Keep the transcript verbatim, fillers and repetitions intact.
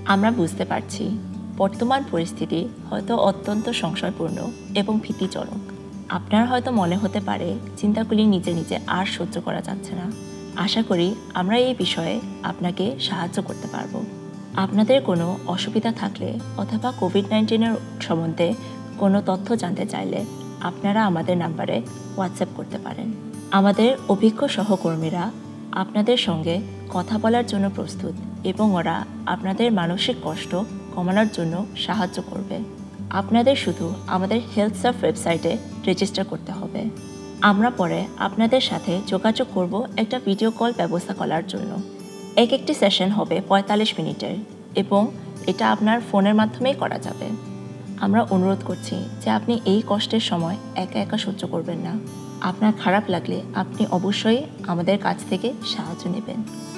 আমরা বুঝতে পারছি বর্তমান পরিস্থিতি হয়তো অত্যন্ত সংশয়পূর্ণ এবং ভীতিজনক। আপনার হয়তো মনে হতে পারে চিন্তাগুলি নিজে নিজে আর সহ্য করা যাচ্ছে না। আশা করি আমরা এই বিষয়ে আপনাকে সাহায্য করতে পারব। আপনাদের কোনো অসুবিধা থাকলে অথবা কোভিড নাইন্টিনের সম্বন্ধে কোনো তথ্য জানতে চাইলে আপনারা আমাদের নাম্বারে হোয়াটসঅ্যাপ করতে পারেন। আমাদের অভিজ্ঞ সহকর্মীরা আপনাদের সঙ্গে কথা বলার জন্য প্রস্তুত এবং ওরা আপনাদের মানসিক কষ্ট কমানোর জন্য সাহায্য করবে। আপনাদের শুধু আমাদের হেলথ সার্ভ ওয়েবসাইটে রেজিস্টার করতে হবে। আমরা পরে আপনাদের সাথে যোগাযোগ করব একটা ভিডিও কল ব্যবস্থা করার জন্য। এক একটি সেশন হবে পঁয়তাল্লিশ মিনিটের এবং এটা আপনার ফোনের মাধ্যমেই করা যাবে। আমরা অনুরোধ করছি যে আপনি এই কষ্টের সময় একা একা সহ্য করবেন না। আপনার খারাপ লাগলে আপনি অবশ্যই আমাদের কাছ থেকে সাহায্য নেবেন।